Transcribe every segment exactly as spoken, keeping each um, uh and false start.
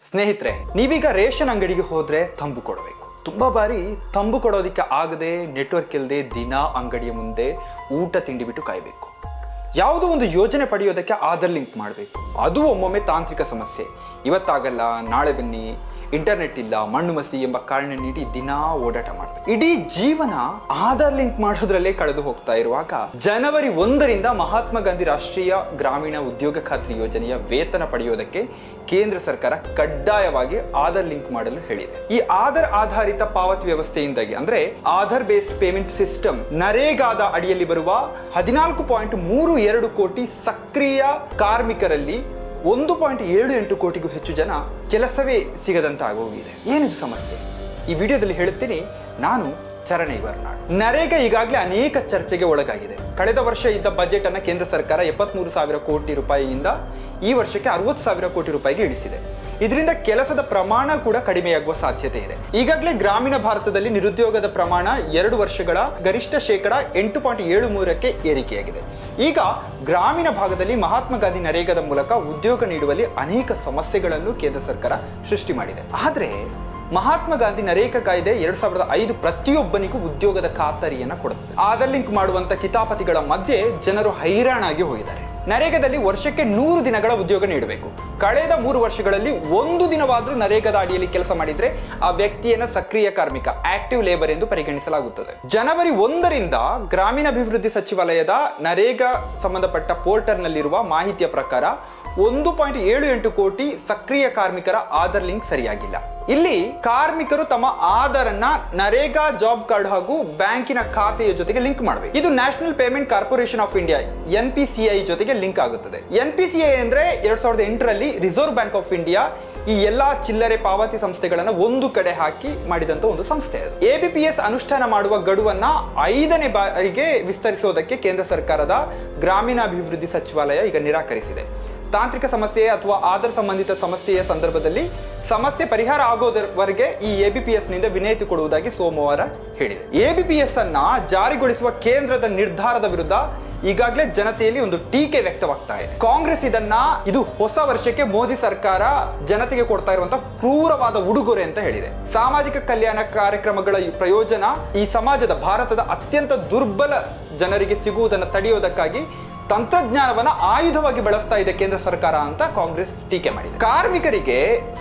ಸ್ನೇಹಿತರೆ, ನೀವೀಗ ರೇಷನ್ ಅಂಗಡಿಗೆ ಹೋದ್ರೆ ತಂಬು ಕೊಡಬೇಕು. ತುಂಬಾ ಬಾರಿ ತಂಬು ಕೊಡೋದಕ್ಕೆ ಆಗದೆ ನೆಟ್ವರ್ಕ್ ಇಲ್ಲದೆ ದಿನ ಅಂಗಡಿಯ ಮುಂದೆ ಊಟ ತಿಂಡಿ ಬಿಟ್ಟು ಕಾಯಬೇಕು. ಯಾವುದೋ ಒಂದು ಯೋಜನೆ ಪಡೆಯೋದಕ್ಕೆ ಆಧಾರ್ ಲಿಂಕ್ ಮಾಡಬೇಕು. ಅದು ಒಮ್ಮೊಮ್ಮೆ ತಾಂತ್ರಿಕ ಸಮಸ್ಯೆ. ಇವತ್ತಾಗಲ್ಲ, ನಾಳೆ ಬನ್ನಿ, ಇಂಟರ್ನೆಟ್ ಇಲ್ಲ, ಮಣ್ಣು ಮಸಿ ಎಂಬ ಕಾರಣ ನೀಡಿ ದಿನಾ ಓಡಾಟ ಮಾಡಬೇಕು. ಇಡೀ ಜೀವನ ಆಧಾರ್ ಲಿಂಕ್ ಮಾಡೋದ್ರಲ್ಲೇ ಕಳೆದು ಹೋಗ್ತಾ ಇರುವಾಗ ಜನವರಿ ಒಂದರಿಂದ ಮಹಾತ್ಮ ಗಾಂಧಿ ರಾಷ್ಟ್ರೀಯ ಗ್ರಾಮೀಣ ಉದ್ಯೋಗ ಖಾತ್ರಿ ಯೋಜನೆಯ ವೇತನ ಪಡೆಯೋದಕ್ಕೆ ಕೇಂದ್ರ ಸರ್ಕಾರ ಕಡ್ಡಾಯವಾಗಿ ಆಧಾರ್ ಲಿಂಕ್ ಮಾಡಲು ಹೇಳಿದೆ. ಈ ಆಧಾರ್ ಆಧಾರಿತ ಪಾವತಿ ವ್ಯವಸ್ಥೆಯಿಂದಾಗಿ ಅಂದ್ರೆ ಆಧಾರ್ ಬೇಸ್ಡ್ ಪೇಮೆಂಟ್ ಸಿಸ್ಟಮ್ ನರೇಗಾದ ಅಡಿಯಲ್ಲಿ ಬರುವ ಹದಿನಾಲ್ಕು ಪಾಯಿಂಟ್ ಮೂರು ಎರಡು ಕೋಟಿ ಸಕ್ರಿಯ ಕಾರ್ಮಿಕರಲ್ಲಿ ಒಂದು ಪಾಯಿಂಟ್ ಏಳು ಎಂಟು ಕೋಟಿಗೂ ಹೆಚ್ಚು ಜನ ಕೆಲಸವೇ ಸಿಗದಂತಾಗೋಗಿದೆ. ಏನಿದು ಸಮಸ್ಯೆ? ಈ ವಿಡಿಯೋದಲ್ಲಿ ಹೇಳುತ್ತೀನಿ. ನಾನು ಚರಣ್ ಇವರ್ನಾಳ್. ನರೇಗಾ ಈಗಾಗಲೇ ಅನೇಕ ಚರ್ಚೆಗೆ ಒಳಗಾಗಿದೆ. ಕಳೆದ ವರ್ಷ ಇದ್ದ ಬಜೆಟ್ ಅನ್ನ ಕೇಂದ್ರ ಸರ್ಕಾರ ಎಪ್ಪತ್ಮೂರು ಸಾವಿರ ಕೋಟಿ ರೂಪಾಯಿಯಿಂದ ಈ ವರ್ಷಕ್ಕೆ ಅರವತ್ತು ಸಾವಿರ ಕೋಟಿ ರೂಪಾಯಿಗೆ ಇಳಿಸಿದೆ. ಇದರಿಂದ ಕೆಲಸದ ಪ್ರಮಾಣ ಕೂಡ ಕಡಿಮೆಯಾಗುವ ಸಾಧ್ಯತೆ ಇದೆ. ಈಗಾಗಲೇ ಗ್ರಾಮೀಣ ಭಾರತದಲ್ಲಿ ನಿರುದ್ಯೋಗದ ಪ್ರಮಾಣ ಎರಡು ವರ್ಷಗಳ ಗರಿಷ್ಠ ಶೇಕಡ ಎಂಟು ಪಾಯಿಂಟ್ ಏಳು ಮೂರಕ್ಕೆ ಏರಿಕೆಯಾಗಿದೆ. ಈಗ ಗ್ರಾಮೀಣ ಭಾಗದಲ್ಲಿ ಮಹಾತ್ಮ ಗಾಂಧಿ ನರೇಗಾದ ಮೂಲಕ ಉದ್ಯೋಗ ನೀಡುವಲ್ಲಿ ಅನೇಕ ಸಮಸ್ಯೆಗಳನ್ನು ಕೇಂದ್ರ ಸರ್ಕಾರ ಸೃಷ್ಟಿ ಮಾಡಿದೆ. ಆದರೆ ಮಹಾತ್ಮ ಗಾಂಧಿ ನರೇಗಾ ಕಾಯ್ದೆ ಎರಡ್ ಸಾವಿರದ ಐದು ಪ್ರತಿಯೊಬ್ಬನಿಗೂ ಉದ್ಯೋಗದ ಖಾತರಿಯನ್ನ ಕೊಡುತ್ತೆ. ಆಧಾರ್ ಲಿಂಕ್ ಮಾಡುವಂತ ಕಿತಾಪತಿಗಳ ಮಧ್ಯೆ ಜನರು ಹೈರಾಣಾಗಿ ಹೋಗಿದ್ದಾರೆ. ನರೇಗಾದಲ್ಲಿ ವರ್ಷಕ್ಕೆ ನೂರು ದಿನಗಳ ಉದ್ಯೋಗ ನೀಡಬೇಕು. ಕಳೆದ ಮೂರು ವರ್ಷಗಳಲ್ಲಿ ಒಂದು ದಿನವಾದ್ರೂ ನರೇಗಾದ ಅಡಿಯಲ್ಲಿ ಕೆಲಸ ಮಾಡಿದ್ರೆ ಆ ವ್ಯಕ್ತಿಯನ್ನ ಸಕ್ರಿಯ ಕಾರ್ಮಿಕ, ಆಕ್ಟಿವ್ ಲೇಬರ್ ಎಂದು ಪರಿಗಣಿಸಲಾಗುತ್ತದೆ. ಜನವರಿ ಒಂದರಿಂದ ಗ್ರಾಮೀಣಾಭಿವೃದ್ಧಿ ಸಚಿವಾಲಯದ ನರೇಗಾ ಸಂಬಂಧಪಟ್ಟ ಪೋರ್ಟಲ್ ನಲ್ಲಿರುವ ಮಾಹಿತಿಯ ಪ್ರಕಾರ ಒಂದು ಪಾಯಿಂಟ್ ಏಳು ಎಂಟು ಕೋಟಿ ಸಕ್ರಿಯ ಕಾರ್ಮಿಕರ ಆಧಾರ್ ಲಿಂಕ್ ಸರಿಯಾಗಿಲ್ಲ. ಇಲ್ಲಿ ಕಾರ್ಮಿಕರು ತಮ್ಮ ಆಧಾರ್ ಅನ್ನ ನರೇಗಾ ಜಾಬ್ ಕಾರ್ಡ್ ಹಾಗೂ ಬ್ಯಾಂಕಿನ ಖಾತೆಯ ಜೊತೆಗೆ ಲಿಂಕ್ ಮಾಡಬೇಕು. ಇದು national payment corporation of India N P C I ಜೊತೆಗೆ ಲಿಂಕ್ ಆಗುತ್ತದೆ. ಎನ್ ಪಿ ಸಿ ಐ ಅಂದ್ರೆ ಎರಡ್ ಸಾವಿರದ ಎಂಟರಲ್ಲಿ ರಿಸರ್ವ್ ಬ್ಯಾಂಕ್ ಆಫ್ ಇಂಡಿಯಾ ಈ ಎಲ್ಲಾ ಚಿಲ್ಲರೆ ಪಾವತಿ ಸಂಸ್ಥೆಗಳನ್ನ ಒಂದು ಕಡೆ ಹಾಕಿ ಮಾಡಿದಂತ ಒಂದು ಸಂಸ್ಥೆ. ಅದು ಎ ಬಿ ಪಿ ಎಸ್ ಅನುಷ್ಠಾನ ಮಾಡುವ ಗಡುವನ್ನ ಐದನೇ ಬಾರಿಗೆ ವಿಸ್ತರಿಸೋದಕ್ಕೆ ಕೇಂದ್ರ ಸರ್ಕಾರದ ಗ್ರಾಮೀಣಾಭಿವೃದ್ಧಿ ಸಚಿವಾಲಯ ಈಗ ನಿರಾಕರಿಸಿದೆ. ತಾಂತ್ರಿಕ ಸಮಸ್ಯೆ ಅಥವಾ ಆಧಾರ್ ಸಂಬಂಧಿತ ಸಮಸ್ಯೆಯ ಸಂದರ್ಭದಲ್ಲಿ ಸಮಸ್ಯೆ ಪರಿಹಾರ ಆಗೋದವರೆಗೆ ಈ ಎ ಬಿ ಪಿ ಎಸ್ ನಿಂದ ವಿನಾಯಿತಿ ಕೊಡುವುದಾಗಿ ಸೋಮವಾರ ಹೇಳಿದೆ. ಎ ಬಿ ಪಿ ಎಸ್ ಅನ್ನ ಜಾರಿಗೊಳಿಸುವ ಕೇಂದ್ರದ ನಿರ್ಧಾರದ ವಿರುದ್ಧ ಈಗಾಗಲೇ ಜನತೆಯಲ್ಲಿ ಒಂದು ಟೀಕೆ ವ್ಯಕ್ತವಾಗ್ತಾ ಇದೆ. ಕಾಂಗ್ರೆಸ್ ಇದನ್ನ ಇದು ಹೊಸ ವರ್ಷಕ್ಕೆ ಮೋದಿ ಸರ್ಕಾರ ಜನತೆಗೆ ಕೊಡ್ತಾ ಇರುವಂತಹ ಕ್ರೂರವಾದ ಉಡುಗೊರೆ ಅಂತ ಹೇಳಿದೆ. ಸಾಮಾಜಿಕ ಕಲ್ಯಾಣ ಕಾರ್ಯಕ್ರಮಗಳ ಪ್ರಯೋಜನ ಈ ಸಮಾಜದ ಭಾರತದ ಅತ್ಯಂತ ದುರ್ಬಲ ಜನರಿಗೆ ಸಿಗುವುದನ್ನು ತಡೆಯುವುದಕ್ಕಾಗಿ ತಂತ್ರಜ್ಞಾನವನ್ನ ಆಯುಧವಾಗಿ ಬಳಸ್ತಾ ಇದೆ ಕೇಂದ್ರ ಸರ್ಕಾರ ಅಂತ ಕಾಂಗ್ರೆಸ್ ಟೀಕೆ ಮಾಡಿದೆ. ಕಾರ್ಮಿಕರಿಗೆ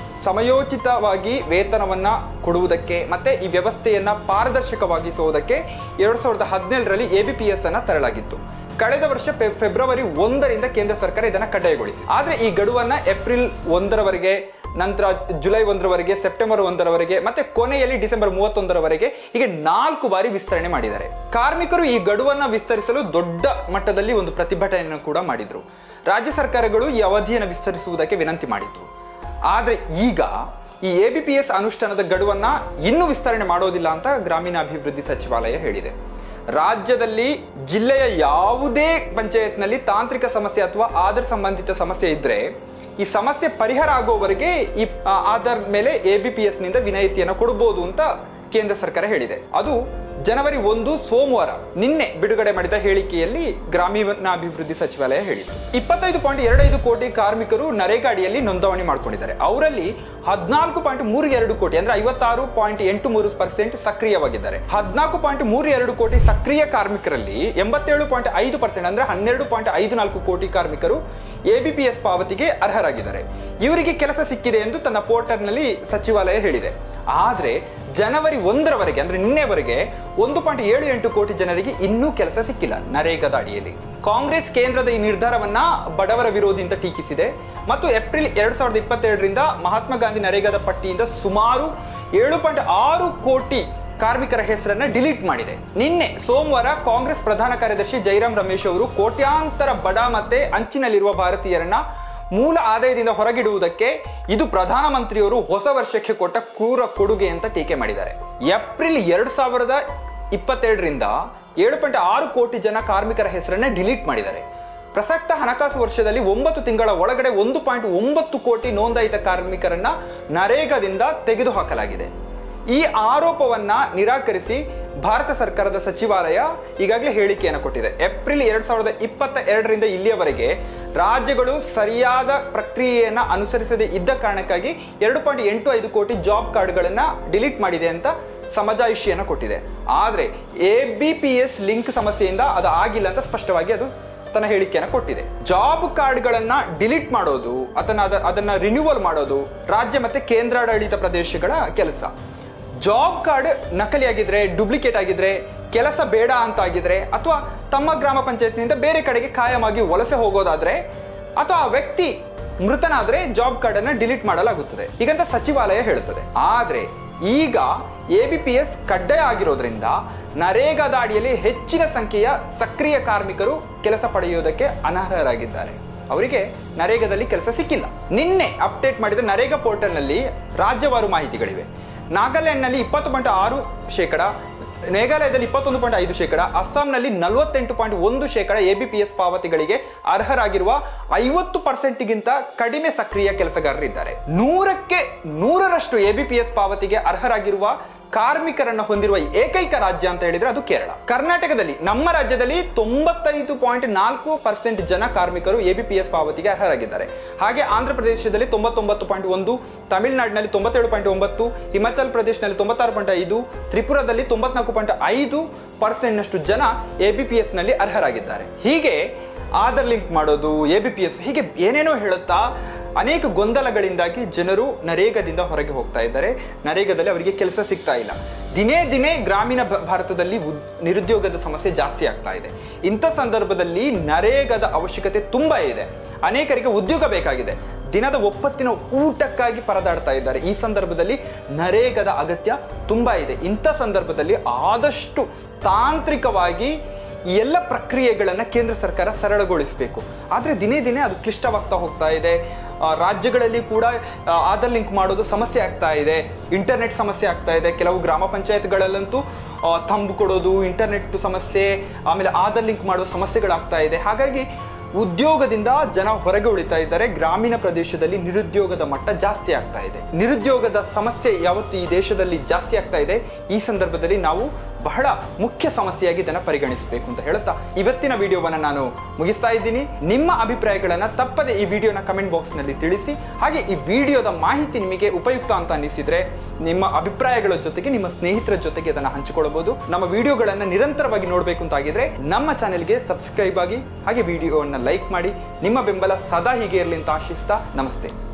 ಸಮಯೋಚಿತವಾಗಿ ವೇತನವನ್ನ ಕೊಡುವುದಕ್ಕೆ ಮತ್ತೆ ಈ ವ್ಯವಸ್ಥೆಯನ್ನ ಪಾರದರ್ಶಕವಾಗಿಸುವುದಕ್ಕೆ ಎರಡ್ ಸಾವಿರದ ಹದಿನೇಳರಲ್ಲಿ ಎ ಬಿ ಪಿ ಎಸ್ ಅನ್ನ ತರಲಾಗಿತ್ತು. ಕಳೆದ ವರ್ಷ ಫೆಬ್ರವರಿ ಒಂದರಿಂದ ಕೇಂದ್ರ ಸರ್ಕಾರ ಇದನ್ನ ಕಡ್ಡಾಯಗೊಳಿಸಿ. ಆದ್ರೆ ಈ ಗಡುವನ್ನ ಏಪ್ರಿಲ್ ಒಂದರವರೆಗೆ, ನಂತರ ಜುಲೈ ಒಂದರವರೆಗೆ, ಸೆಪ್ಟೆಂಬರ್ ಒಂದರವರೆಗೆ ಮತ್ತೆ ಕೊನೆಯಲ್ಲಿ ಡಿಸೆಂಬರ್ ಮೂವತ್ತೊಂದರವರೆಗೆ ಹೀಗೆ ನಾಲ್ಕು ಬಾರಿ ವಿಸ್ತರಣೆ ಮಾಡಿದ್ದಾರೆ. ಕಾರ್ಮಿಕರು ಈ ಗಡುವನ್ನ ವಿಸ್ತರಿಸಲು ದೊಡ್ಡ ಮಟ್ಟದಲ್ಲಿ ಒಂದು ಪ್ರತಿಭಟನೆಯನ್ನು ಕೂಡ ಮಾಡಿದ್ರು. ರಾಜ್ಯ ಸರ್ಕಾರಗಳು ಈ ಅವಧಿಯನ್ನು ವಿಸ್ತರಿಸುವುದಕ್ಕೆ ವಿನಂತಿ ಮಾಡಿದ್ರು. ಆದ್ರೆ ಈಗ ಈ ಎ ಬಿ ಪಿ ಎಸ್ ಅನುಷ್ಠಾನದ ಗಡುವನ್ನ ಇನ್ನೂ ವಿಸ್ತರಣೆ ಮಾಡೋದಿಲ್ಲ ಅಂತ ಗ್ರಾಮೀಣಾಭಿವೃದ್ಧಿ ಸಚಿವಾಲಯ ಹೇಳಿದೆ. ರಾಜ್ಯದಲ್ಲಿ ಜಿಲ್ಲೆಯ ಯಾವುದೇ ಪಂಚಾಯತ್ನಲ್ಲಿ ತಾಂತ್ರಿಕ ಸಮಸ್ಯೆ ಅಥವಾ ಆಧಾರ್ ಸಂಬಂಧಿತ ಸಮಸ್ಯೆ ಇದ್ರೆ ಈ ಸಮಸ್ಯೆ ಪರಿಹಾರ ಆಗುವವರೆಗೆ ಈ ಆಧಾರ್ ಮೇಲೆ ಎ ಬಿ ಪಿ ಎಸ್ ನಿಂದ ವಿನಾಯಿತಿಯನ್ನು ಕೊಡಬಹುದು ಅಂತ ಕೇಂದ್ರ ಸರ್ಕಾರ ಹೇಳಿದೆ. ಅದು ಜನವರಿ ಒಂದು ಸೋಮವಾರ ನಿನ್ನೆ ಬಿಡುಗಡೆ ಮಾಡಿದ ಹೇಳಿಕೆಯಲ್ಲಿ ಗ್ರಾಮೀಣಾಭಿವೃದ್ಧಿ ಸಚಿವಾಲಯ ಹೇಳಿದೆ. ಇಪ್ಪತ್ತೈದು ಪಾಯಿಂಟ್ ಎರಡೈದು ಕೋಟಿ ಕಾರ್ಮಿಕರು ನರೇಗಾ ಅಡಿಯಲ್ಲಿ ನೋಂದಣಿ ಮಾಡ್ಕೊಂಡಿದ್ದಾರೆ. ಅವರಲ್ಲಿ ಹದಿನಾಲ್ಕು ಪಾಯಿಂಟ್ ಮೂರು ಎರಡು ಕೋಟಿ ಅಂದ್ರೆ ಐವತ್ತಾರು ಪಾಯಿಂಟ್ ಎಂಟು ಮೂರು ಪರ್ಸೆಂಟ್ ಸಕ್ರಿಯವಾಗಿದ್ದಾರೆ. ಹದಿನಾಲ್ಕು ಪಾಯಿಂಟ್ ಮೂರು ಎರಡು ಕೋಟಿ ಸಕ್ರಿಯ ಕಾರ್ಮಿಕರಲ್ಲಿ ಎಂಬತ್ತೇಳು ಪಾಯಿಂಟ್ ಐದು ಪರ್ಸೆಂಟ್ ಅಂದ್ರೆ ಹನ್ನೆರಡು ಪಾಯಿಂಟ್ ಐದು ನಾಲ್ಕು ಕೋಟಿ ಕಾರ್ಮಿಕರು ಎ ಬಿ ಪಿ ಎಸ್ ಪಾವತಿಗೆ ಅರ್ಹರಾಗಿದ್ದಾರೆ. ಇವರಿಗೆ ಕೆಲಸ ಸಿಕ್ಕಿದೆ ಎಂದು ತನ್ನ ಪೋರ್ಟಲ್ನಲ್ಲಿ ಸಚಿವಾಲಯ ಹೇಳಿದೆ. ಆದ್ರೆ ಜನವರಿ ಒಂದರವರೆಗೆ ಅಂದ್ರೆ ನಿನ್ನೆವರೆಗೆ ಒಂದು ಪಾಯಿಂಟ್ ಏಳು ಎಂಟು ಕೋಟಿ ಜನರಿಗೆ ಇನ್ನೂ ಕೆಲಸ ಸಿಕ್ಕಿಲ್ಲ ನರೇಗಾದ ಅಡಿಯಲ್ಲಿ. ಕಾಂಗ್ರೆಸ್ ಕೇಂದ್ರದ ಈ ನಿರ್ಧಾರವನ್ನ ಬಡವರ ವಿರೋಧಿ ಅಂತ ಟೀಕಿಸಿದೆ ಮತ್ತು ಏಪ್ರಿಲ್ ಎರಡ್ ಸಾವಿರದ ಇಪ್ಪತ್ತೆರಡರಿಂದ ಮಹಾತ್ಮ ಗಾಂಧಿ ನರೇಗಾದ ಪಟ್ಟಿಯಿಂದ ಸುಮಾರು ಏಳು ಪಾಯಿಂಟ್ ಆರು ಕೋಟಿ ಕಾರ್ಮಿಕರ ಹೆಸರನ್ನ ಡಿಲೀಟ್ ಮಾಡಿದೆ. ನಿನ್ನೆ ಸೋಮವಾರ ಕಾಂಗ್ರೆಸ್ ಪ್ರಧಾನ ಕಾರ್ಯದರ್ಶಿ ಜೈರಾಮ್ ರಮೇಶ್ ಅವರು ಕೋಟ್ಯಾಂತರ ಬಡ ಮತ್ತೆ ಅಂಚಿನಲ್ಲಿರುವ ಭಾರತೀಯರನ್ನ ಮೂಲ ಆದಾಯದಿಂದ ಹೊರಗಿಡುವುದಕ್ಕೆ ಇದು ಪ್ರಧಾನಮಂತ್ರಿಯವರು ಹೊಸ ವರ್ಷಕ್ಕೆ ಕೊಟ್ಟ ಕ್ರೂರ ಕೊಡುಗೆ ಅಂತ ಟೀಕೆ ಮಾಡಿದ್ದಾರೆ. ಏಪ್ರಿಲ್ ಎರಡ್ ಸಾವಿರದ ಇಪ್ಪತ್ತೆರಡರಿಂದ ಏಳು ಪಾಯಿಂಟ್ ಆರು ಕೋಟಿ ಜನ ಕಾರ್ಮಿಕರ ಹೆಸರನ್ನ ಡಿಲೀಟ್ ಮಾಡಿದ್ದಾರೆ. ಪ್ರಸಕ್ತ ಹಣಕಾಸು ವರ್ಷದಲ್ಲಿ ಒಂಬತ್ತು ತಿಂಗಳ ಒಳಗಡೆ ಒಂದು ಪಾಯಿಂಟ್ ಒಂಬತ್ತು ಕೋಟಿ ನೋಂದಾಯಿತ ಕಾರ್ಮಿಕರನ್ನ ನರೇಗಾದಿಂದ ತೆಗೆದುಹಾಕಲಾಗಿದೆ. ಈ ಆರೋಪವನ್ನ ನಿರಾಕರಿಸಿ ಭಾರತ ಸರ್ಕಾರದ ಸಚಿವಾಲಯ ಈಗಾಗಲೇ ಹೇಳಿಕೆಯನ್ನು ಕೊಟ್ಟಿದೆ. ಏಪ್ರಿಲ್ ಎರಡ್ ಸಾವಿರದ ಇಪ್ಪತ್ತ ಎರಡರಿಂದ ಇಲ್ಲಿಯವರೆಗೆ ರಾಜ್ಯಗಳು ಸರಿಯಾದ ಪ್ರಕ್ರಿಯೆಯನ್ನು ಅನುಸರಿಸದೇ ಇದ್ದ ಕಾರಣಕ್ಕಾಗಿ ಎರಡು ಪಾಯಿಂಟ್ ಎಂಟು ಐದು ಕೋಟಿ ಜಾಬ್ ಕಾರ್ಡ್ಗಳನ್ನು ಡಿಲೀಟ್ ಮಾಡಿದೆ ಅಂತ ಸಮಜಾಯಿಷಿಯನ್ನು ಕೊಟ್ಟಿದೆ. ಆದರೆ A B P S link ಸಮಸ್ಯೆಯಿಂದ ಅದು ಆಗಿಲ್ಲ ಅಂತ ಸ್ಪಷ್ಟವಾಗಿ ಅದು ತನ್ನ ಹೇಳಿಕೆಯನ್ನು ಕೊಟ್ಟಿದೆ. ಜಾಬ್ ಕಾರ್ಡ್ಗಳನ್ನ ಡಿಲೀಟ್ ಮಾಡೋದು ಅಥವಾ ಅದನ್ನ ರಿನ್ಯೂವಲ್ ಮಾಡೋದು ರಾಜ್ಯ ಮತ್ತೆ ಕೇಂದ್ರಾಡಳಿತ ಪ್ರದೇಶಗಳ ಕೆಲಸ. ಜಾಬ್ ಕಾರ್ಡ್ ನಕಲಿಯಾಗಿದ್ರೆ, ಡೂಪ್ಲಿಕೇಟ್ ಆಗಿದ್ರೆ, ಕೆಲಸ ಬೇಡ ಅಂತ ಆಗಿದ್ರೆ, ಅಥವಾ ತಮ್ಮ ಗ್ರಾಮ ಪಂಚಾಯತ್ನಿಂದ ಬೇರೆ ಕಡೆಗೆ ಕಾಯಮಾಗಿ ವಲಸೆ ಹೋಗೋದಾದ್ರೆ, ಅಥವಾ ಆ ವ್ಯಕ್ತಿ ಮೃತನಾದ್ರೆ ಜಾಬ್ ಕಾರ್ಡ್ ಅನ್ನ ಡಿಲೀಟ್ ಮಾಡಲಾಗುತ್ತದೆ ಹೀಗಂತ ಸಚಿವಾಲಯ ಹೇಳುತ್ತದೆ. ಆದ್ರೆ ಈಗ ಎ ಬಿ ಪಿ ಎಸ್ ಕಡ್ಡಾಯ ಆಗಿರೋದ್ರಿಂದ ನರೇಗಾದ ಅಡಿಯಲ್ಲಿ ಹೆಚ್ಚಿನ ಸಂಖ್ಯೆಯ ಸಕ್ರಿಯ ಕಾರ್ಮಿಕರು ಕೆಲಸ ಪಡೆಯುವುದಕ್ಕೆ ಅನರ್ಹರಾಗಿದ್ದಾರೆ. ಅವರಿಗೆ ನರೇಗಾದಲ್ಲಿ ಕೆಲಸ ಸಿಕ್ಕಿಲ್ಲ. ನಿನ್ನೆ ಅಪ್ಡೇಟ್ ಮಾಡಿದ ನರೇಗಾ ಪೋರ್ಟಲ್ನಲ್ಲಿ ರಾಜ್ಯವಾರು ಮಾಹಿತಿಗಳಿವೆ. ನಾಗಾಲ್ಯಾಂಡ್ನಲ್ಲಿ ಇಪ್ಪತ್ತು ಪಾಯಿಂಟ್ ಆರು ಶೇಕಡ, ಮೇಘಾಲಯದಲ್ಲಿ ಇಪ್ಪತ್ತೊಂದು ಪಾಯಿಂಟ್ ಐದು ಶೇಕಡ, ಅಸ್ಸಾಂನಲ್ಲಿ ನಲವತ್ತೆಂಟು ಪಾಯಿಂಟ್ ಒಂದು ಶೇಕಡ ಎ ಬಿ ಪಿ ಎಸ್ ಪಾವತಿಗಳಿಗೆ ಅರ್ಹರಾಗಿರುವ ಐವತ್ತು ಪರ್ಸೆಂಟ್ಗಿಂತ ಕಡಿಮೆ ಸಕ್ರಿಯ ಕೆಲಸಗಾರರಿದ್ದಾರೆ. ನೂರಕ್ಕೆ ನೂರರಷ್ಟು ಎ ಬಿ ಪಿ ಎಸ್ ಪಾವತಿಗೆ ಅರ್ಹರಾಗಿರುವ ಕಾರ್ಮಿಕರನ್ನು ಹೊಂದಿರುವ ಏಕೈಕ ರಾಜ್ಯ ಅಂತ ಹೇಳಿದ್ರೆ ಅದು ಕೇರಳ. ಕರ್ನಾಟಕದಲ್ಲಿ, ನಮ್ಮ ರಾಜ್ಯದಲ್ಲಿ ತೊಂಬತ್ತೈದು ಪಾಯಿಂಟ್ ನಾಲ್ಕು ಪರ್ಸೆಂಟ್ ಜನ ಕಾರ್ಮಿಕರು ಎ ಬಿ ಪಿ ಎಸ್ ಪಾವತಿಗೆ ಅರ್ಹರಾಗಿದ್ದಾರೆ. ಹಾಗೆ ಆಂಧ್ರ ಪ್ರದೇಶದಲ್ಲಿ ತೊಂಬತ್ತೊಂಬತ್ತು ಪಾಯಿಂಟ್ ಒಂದು, ತಮಿಳುನಾಡಿನಲ್ಲಿ ತೊಂಬತ್ತೇಳು ಪಾಯಿಂಟ್ ಒಂಬತ್ತು, ಹಿಮಾಚಲ ಪ್ರದೇಶನಲ್ಲಿ ತೊಂಬತ್ತಾರು ಪಾಯಿಂಟ್ ಐದು, ತ್ರಿಪುರಾದಲ್ಲಿ ತೊಂಬತ್ನಾಲ್ಕು ಪಾಯಿಂಟ್ ಐದು ಪರ್ಸೆಂಟ್ ನಷ್ಟು ಜನ ಎ ಬಿ ಪಿ ಎಸ್ ನಲ್ಲಿ ಅರ್ಹರಾಗಿದ್ದಾರೆ. ಹೀಗೆ ಆಧಾರ್ ಲಿಂಕ್ ಮಾಡೋದು, ಎ ಬಿ ಪಿ ಎಸ್, ಹೀಗೆ ಏನೇನೋ ಹೇಳುತ್ತಾ ಅನೇಕ ಗೊಂದಲಗಳಿಂದಾಗಿ ಜನರು ನರೇಗಾದಿಂದ ಹೊರಗೆ ಹೋಗ್ತಾ ಇದ್ದಾರೆ. ನರೇಗಾದಲ್ಲಿ ಅವರಿಗೆ ಕೆಲಸ ಸಿಗ್ತಾ ಇಲ್ಲ. ದಿನೇ ದಿನೇ ಗ್ರಾಮೀಣ ಭಾರತದಲ್ಲಿ ನಿರುದ್ಯೋಗದ ಸಮಸ್ಯೆ ಜಾಸ್ತಿ ಆಗ್ತಾ ಇದೆ. ಇಂಥ ಸಂದರ್ಭದಲ್ಲಿ ನರೇಗಾದ ಅವಶ್ಯಕತೆ ತುಂಬಾ ಇದೆ. ಅನೇಕರಿಗೆ ಉದ್ಯೋಗ ಬೇಕಾಗಿದೆ. ದಿನದ ಒಪ್ಪತ್ತಿನ ಊಟಕ್ಕಾಗಿ ಪರದಾಡ್ತಾ ಇದ್ದಾರೆ. ಈ ಸಂದರ್ಭದಲ್ಲಿ ನರೇಗಾದ ಅಗತ್ಯ ತುಂಬಾ ಇದೆ. ಇಂಥ ಸಂದರ್ಭದಲ್ಲಿ ಆದಷ್ಟು ತಾಂತ್ರಿಕವಾಗಿ ಈ ಎಲ್ಲ ಪ್ರಕ್ರಿಯೆಗಳನ್ನು ಕೇಂದ್ರ ಸರ್ಕಾರ ಸರಳಗೊಳಿಸಬೇಕು. ಆದರೆ ದಿನೇ ದಿನೇ ಅದು ಕ್ಲಿಷ್ಟವಾಗ್ತಾ ಹೋಗ್ತಾ ಇದೆ. ರಾಜ್ಯಗಳಲ್ಲಿ ಕೂಡ ಆಧಾರ್ ಲಿಂಕ್ ಮಾಡೋದು ಸಮಸ್ಯೆ ಆಗ್ತಾ ಇದೆ. ಇಂಟರ್ನೆಟ್ ಸಮಸ್ಯೆ ಆಗ್ತಾ ಇದೆ. ಕೆಲವು ಗ್ರಾಮ ಪಂಚಾಯತ್ಗಳಲ್ಲಂತೂ ತಂಬು ಕೊಡೋದು, ಇಂಟರ್ನೆಟ್ ಸಮಸ್ಯೆ, ಆಮೇಲೆ ಆಧಾರ್ ಲಿಂಕ್ ಮಾಡುವ ಸಮಸ್ಯೆಗಳಾಗ್ತಾ ಇದೆ. ಹಾಗಾಗಿ ಉದ್ಯೋಗದಿಂದ ಜನ ಹೊರಗೆ ಉಳಿತಾ ಇದ್ದಾರೆ. ಗ್ರಾಮೀಣ ಪ್ರದೇಶದಲ್ಲಿ ನಿರುದ್ಯೋಗದ ಮಟ್ಟ ಜಾಸ್ತಿ ಆಗ್ತಾ ಇದೆ. ನಿರುದ್ಯೋಗದ ಸಮಸ್ಯೆ ಯಾವತ್ತು ಈ ದೇಶದಲ್ಲಿ ಜಾಸ್ತಿ ಆಗ್ತಾ ಇದೆ, ಈ ಸಂದರ್ಭದಲ್ಲಿ ನಾವು ಬಹಳ ಮುಖ್ಯ ಸಮಸ್ಯೆಯಾಗಿ ಇದನ್ನು ಪರಿಗಣಿಸಬೇಕು ಅಂತ ಹೇಳುತ್ತಾ ಇವತ್ತಿನ ವಿಡಿಯೋವನ್ನು ನಾನು ಮುಗಿಸ್ತಾ ಇದ್ದೀನಿ. ನಿಮ್ಮ ಅಭಿಪ್ರಾಯಗಳನ್ನು ತಪ್ಪದೆ ಈ ವಿಡಿಯೋನ ಕಮೆಂಟ್ ಬಾಕ್ಸ್ನಲ್ಲಿ ತಿಳಿಸಿ. ಹಾಗೆ ಈ ವಿಡಿಯೋದ ಮಾಹಿತಿ ನಿಮಗೆ ಉಪಯುಕ್ತ ಅಂತ ಅನಿಸಿದರೆ ನಿಮ್ಮ ಅಭಿಪ್ರಾಯಗಳ ಜೊತೆಗೆ ನಿಮ್ಮ ಸ್ನೇಹಿತರ ಜೊತೆಗೆ ಇದನ್ನು ಹಂಚಿಕೊಳ್ಳಬಹುದು. ನಮ್ಮ ವಿಡಿಯೋಗಳನ್ನು ನಿರಂತರವಾಗಿ ನೋಡಬೇಕು ಅಂತಾಗಿದ್ರೆ ನಮ್ಮ ಚಾನೆಲ್ಗೆ ಸಬ್ಸ್ಕ್ರೈಬ್ ಆಗಿ, ಹಾಗೆ ವಿಡಿಯೋವನ್ನು ಲೈಕ್ ಮಾಡಿ. ನಿಮ್ಮ ಬೆಂಬಲ ಸದಾ ಹೀಗೆ ಇರಲಿ ಅಂತ ಆಶಿಸ್ತಾ ನಮಸ್ತೆ.